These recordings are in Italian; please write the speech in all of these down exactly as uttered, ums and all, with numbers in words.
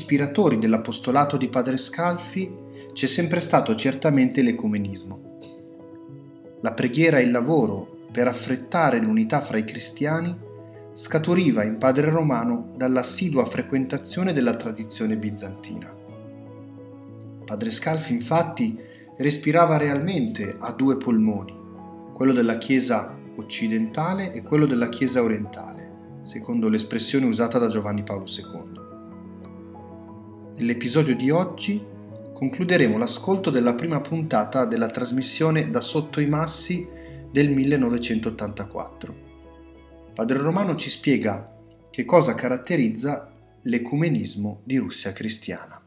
ispiratori dell'apostolato di Padre Scalfi c'è sempre stato certamente l'ecumenismo. La preghiera e il lavoro per affrettare l'unità fra i cristiani scaturiva in Padre Romano dall'assidua frequentazione della tradizione bizantina. Padre Scalfi infatti respirava realmente a due polmoni, quello della Chiesa occidentale e quello della Chiesa orientale, secondo l'espressione usata da Giovanni Paolo secondo. Nell'episodio di oggi concluderemo l'ascolto della prima puntata della trasmissione Da sotto i massi del millenovecentottantaquattro. Padre Romano ci spiega che cosa caratterizza l'ecumenismo di Russia cristiana.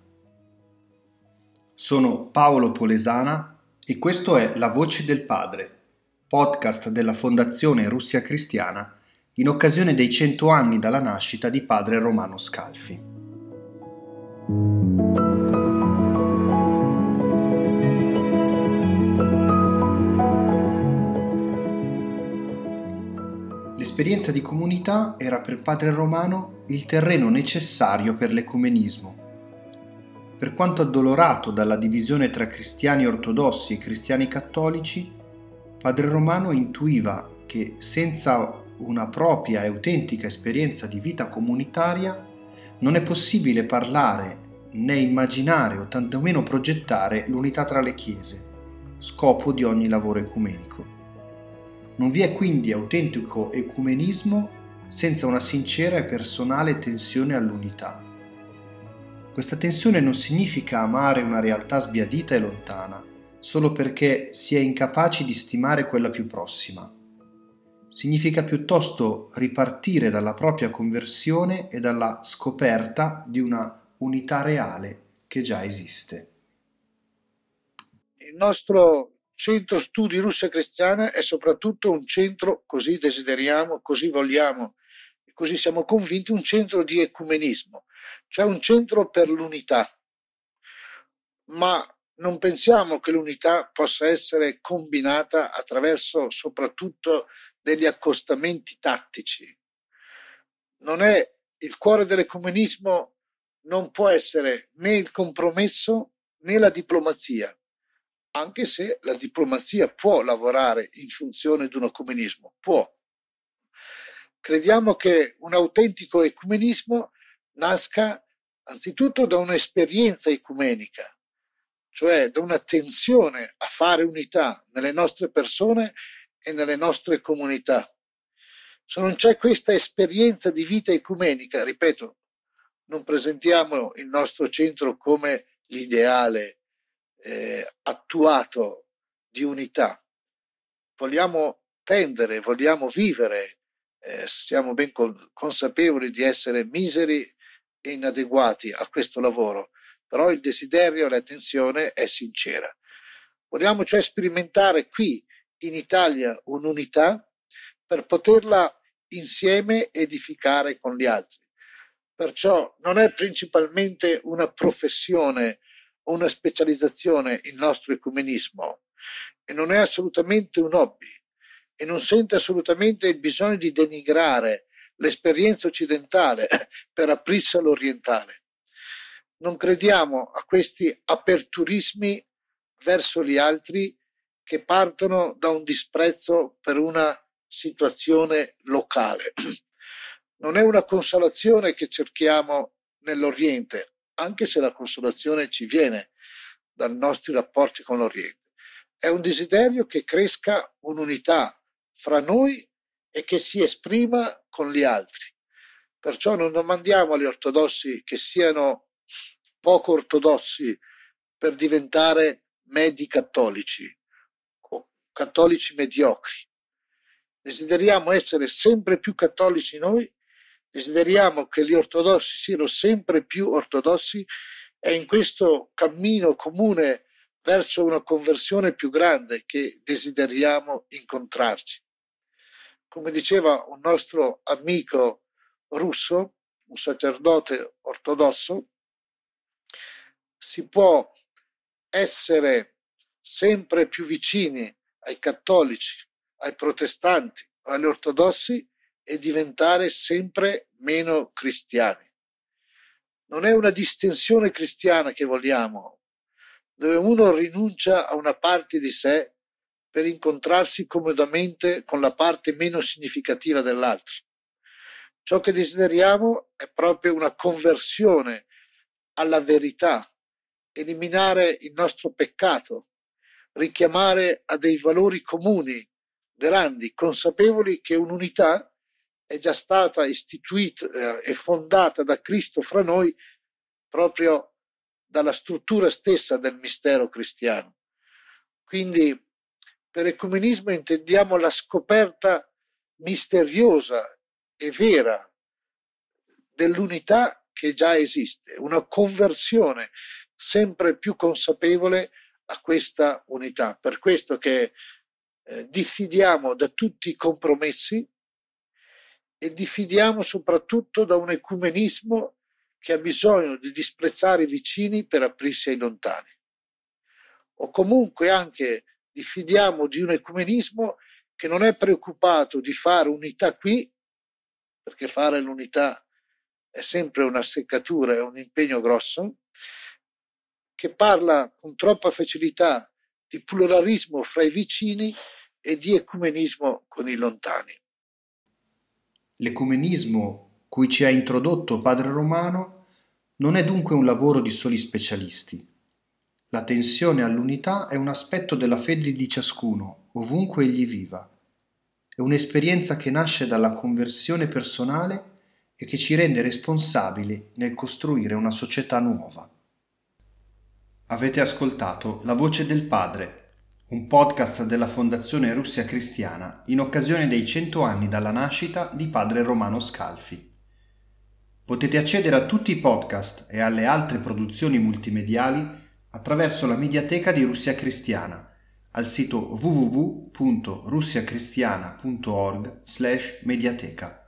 Sono Paolo Polesana e questo è La Voce del Padre, podcast della Fondazione Russia Cristiana in occasione dei cento anni dalla nascita di Padre Romano Scalfi. L'esperienza di comunità era per Padre Romano il terreno necessario per l'ecumenismo. Per quanto addolorato dalla divisione tra cristiani ortodossi e cristiani cattolici, Padre Romano intuiva che senza una propria e autentica esperienza di vita comunitaria non è possibile parlare né immaginare o tantomeno progettare l'unità tra le chiese, scopo di ogni lavoro ecumenico. Non vi è quindi autentico ecumenismo senza una sincera e personale tensione all'unità. Questa tensione non significa amare una realtà sbiadita e lontana, solo perché si è incapaci di stimare quella più prossima. Significa piuttosto ripartire dalla propria conversione e dalla scoperta di una unità reale che già esiste. Il nostro centro studi Russia Cristiana è soprattutto un centro, così desideriamo, così vogliamo, così siamo convinti, un centro di ecumenismo, cioè un centro per l'unità. Ma non pensiamo che l'unità possa essere combinata attraverso soprattutto degli accostamenti tattici. Non è il cuore dell'ecumenismo, non può essere né il compromesso né la diplomazia, anche se la diplomazia può lavorare in funzione di un ecumenismo, può. Crediamo che un autentico ecumenismo nasca anzitutto da un'esperienza ecumenica, cioè da una tensione a fare unità nelle nostre persone e nelle nostre comunità. Se non c'è questa esperienza di vita ecumenica, ripeto, non presentiamo il nostro centro come l'ideale eh, attuato di unità. Vogliamo tendere, vogliamo vivere, eh, siamo ben consapevoli di essere miseri e inadeguati a questo lavoro, però il desiderio e la tensione è sincera. Vogliamo cioè sperimentare qui in Italia un'unità per poterla insieme edificare con gli altri. Perciò non è principalmente una professione o una specializzazione il nostro ecumenismo e non è assolutamente un hobby e non sente assolutamente il bisogno di denigrare l'esperienza occidentale per aprirsi all'orientale. Non crediamo a questi aperturismi verso gli altri che partono da un disprezzo per una situazione locale. Non è una consolazione che cerchiamo nell'Oriente, anche se la consolazione ci viene dai nostri rapporti con l'Oriente. È un desiderio che cresca un'unità fra noi e che si esprima con gli altri. Perciò non domandiamo agli ortodossi che siano poco ortodossi per diventare medi cattolici o cattolici mediocri. Desideriamo essere sempre più cattolici noi, desideriamo che gli ortodossi siano sempre più ortodossi e in questo cammino comune verso una conversione più grande che desideriamo incontrarci. Come diceva un nostro amico russo, un sacerdote ortodosso, si può essere sempre più vicini ai cattolici, ai protestanti, agli ortodossi e diventare sempre meno cristiani. non è una distensione cristiana che vogliamo, dove uno rinuncia a una parte di sé per incontrarsi comodamente con la parte meno significativa dell'altro. Ciò che desideriamo è proprio una conversione alla verità, eliminare il nostro peccato, richiamare a dei valori comuni, grandi, consapevoli che un'unità è già stata istituita eh, e fondata da Cristo fra noi proprio dalla struttura stessa del mistero cristiano. Quindi per ecumenismo intendiamo la scoperta misteriosa e vera dell'unità che già esiste, una conversione sempre più consapevole a questa unità. Per questo che eh, diffidiamo da tutti i compromessi e diffidiamo soprattutto da un ecumenismo che ha bisogno di disprezzare i vicini per aprirsi ai lontani. O comunque anche diffidiamo di un ecumenismo che non è preoccupato di fare unità qui, perché fare l'unità è sempre una seccatura, è un impegno grosso, che parla con troppa facilità di pluralismo fra i vicini e di ecumenismo con i lontani. L'ecumenismo cui ci ha introdotto Padre Romano non è dunque un lavoro di soli specialisti. La tensione all'unità è un aspetto della fede di ciascuno, ovunque egli viva. È un'esperienza che nasce dalla conversione personale e che ci rende responsabili nel costruire una società nuova. Avete ascoltato La Voce del Padre, un podcast della Fondazione Russia Cristiana in occasione dei cento anni dalla nascita di Padre Romano Scalfi. Potete accedere a tutti i podcast e alle altre produzioni multimediali attraverso la mediateca di Russia Cristiana al sito w w w punto russiacristiana punto org slash mediateca.